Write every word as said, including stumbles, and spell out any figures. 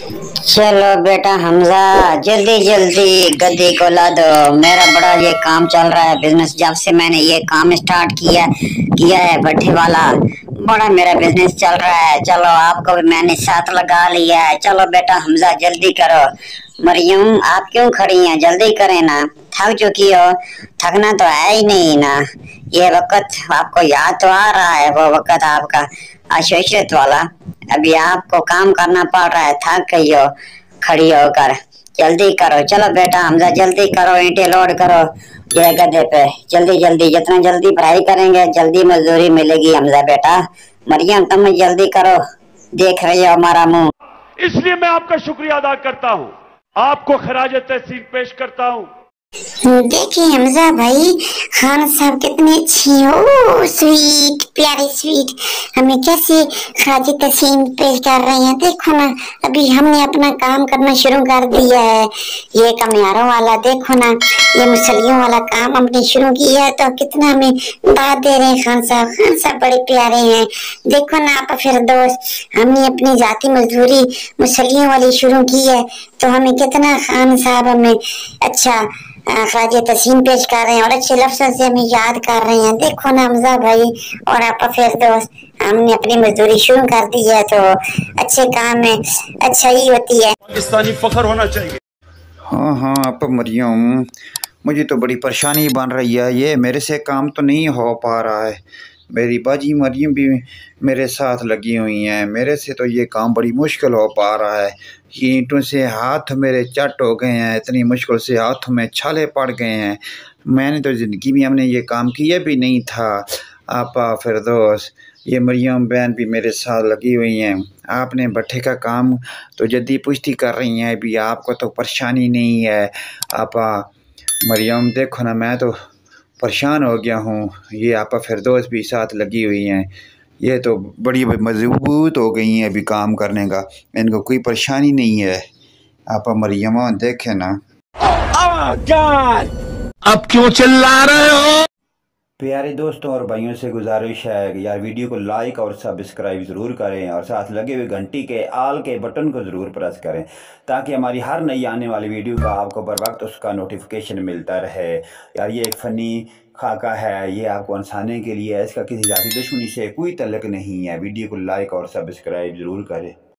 चलो बेटा हमजा, जल्दी जल्दी गद्दी को ला दो। मेरा बड़ा ये काम चल रहा है बिजनेस। जब से मैंने ये काम स्टार्ट किया किया है भट्ठी वाला, बड़ा मेरा बिजनेस चल रहा है। चलो आपको भी मैंने साथ लगा लिया है। चलो बेटा हमजा जल्दी करो। मरियम आप क्यों खड़ी हैं, जल्दी करें ना, थक चुकी हो। थकना तो है ही नहीं ना। ये वक्त आपको याद तो आ रहा है, वो वक्त आपका अशोशियत वाला। अभी आपको काम करना पड़ रहा है, थक गई हो खड़ी होकर। जल्दी करो, चलो बेटा हमजा जल्दी करो, ईंटें लोड करो ये गधे पे। जल्दी जल्दी, जितना जल्दी पढ़ाई करेंगे जल्दी मजदूरी मिलेगी हमजा बेटा। मरियम तुम जल्दी करो, देख रही हो हमारा मुंह। इसलिए मैं आपका शुक्रिया अदा करता हूं, आपको खराज तहसीन पेश करता हूं। देखिए हमजा भाई, खान साहब कितने अच्छे हैं। ओ स्वीट, प्यारे स्वीट, हमें कैसे खाजी तसीम पेश कर रहे हैं। देखो ना, अभी हमने अपना काम करना शुरू कर दिया है। ये कमियारों वाला देखो ना, ये मुसलियों वाला काम हमने शुरू किया है, तो कितना हमें दाद दे रहे हैं खान साहब। खान साहब बड़े प्यारे हैं। देखो ना आप फिर दोस्त, हमने अपनी जाती मजदूरी मुसलियों वाली शुरू की है, तो हमें कितना खान साहब हमें अच्छा खाजी तसीम पेश कर रहे हैं और अच्छे लफ्जों से हमें याद कर रहे हैं। देखो ना हमजा भाई और आप फिर दोस्त, हमने अपनी मजदूरी शुरू कर दी है, तो अच्छे काम में अच्छा ही होती है। पाकिस्तानी फख्र होना चाहिए। हाँ हाँ आप मरियम, मुझे तो बड़ी परेशानी बन रही है। ये मेरे से काम तो नहीं हो पा रहा है। मेरी बाजी मरियम भी मेरे साथ लगी हुई हैं। मेरे से तो ये काम बड़ी मुश्किल हो पा रहा है। ईंटों से हाथ मेरे चट हो गए हैं, इतनी मुश्किल से हाथ में छाले पड़ गए हैं। मैंने तो ज़िंदगी में हमने ये काम किया भी नहीं था। आपा फिरदौस, ये मरियम बहन भी मेरे साथ लगी हुई हैं। आपने भट्ठे का काम तो जल्दी पुश्ती कर रही हैं, अभी आपको तो परेशानी नहीं है। आपा मरियम देखो ना, मैं तो परेशान हो गया हूँ। ये आपा फिरदौस भी साथ लगी हुई हैं। ये तो बड़ी मजबूत हो गई हैं अभी काम करने का, इनको कोई परेशानी नहीं है। आपा मरियम देखे ना। अब क्यों चिल्ला रहे हो? प्यारे दोस्तों और भाइयों से गुजारिश है कि यार वीडियो को लाइक और सब्सक्राइब ज़रूर करें और साथ लगे हुए घंटी के आल के बटन को ज़रूर प्रेस करें, ताकि हमारी हर नई आने वाली वीडियो का आपको बर वक्त उसका नोटिफिकेशन मिलता रहे। यार ये एक फ़नी खाका है, ये आपको हंसाने के लिए है, इसका किसी जाति दुश्मनी से कोई तल्लुक़ नहीं है। वीडियो को लाइक और सब्सक्राइब ज़रूर करें।